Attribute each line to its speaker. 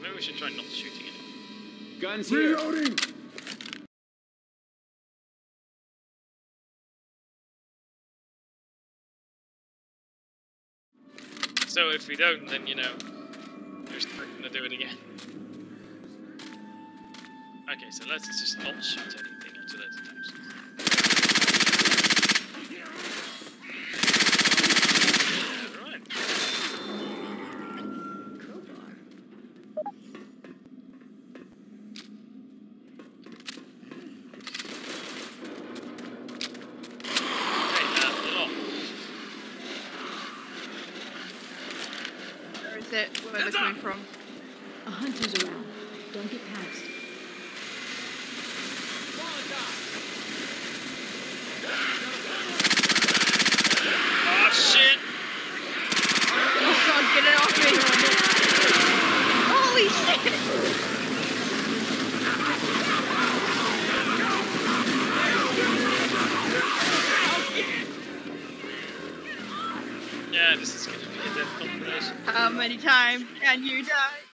Speaker 1: So maybe we should try not shooting it.
Speaker 2: Guns here. Reloading.
Speaker 1: So if we don't, then you know, we're just gonna do it again. Okay, so let's just not shoot anything until it attacks. Alright.
Speaker 3: Where is it? Where they're coming from?
Speaker 4: A hunter's around. Don't get past.
Speaker 1: Oh shit!
Speaker 3: Oh god, get it off me! Holy shit!
Speaker 1: Yeah, this is gonna be a difficult place.
Speaker 3: How many times can you die?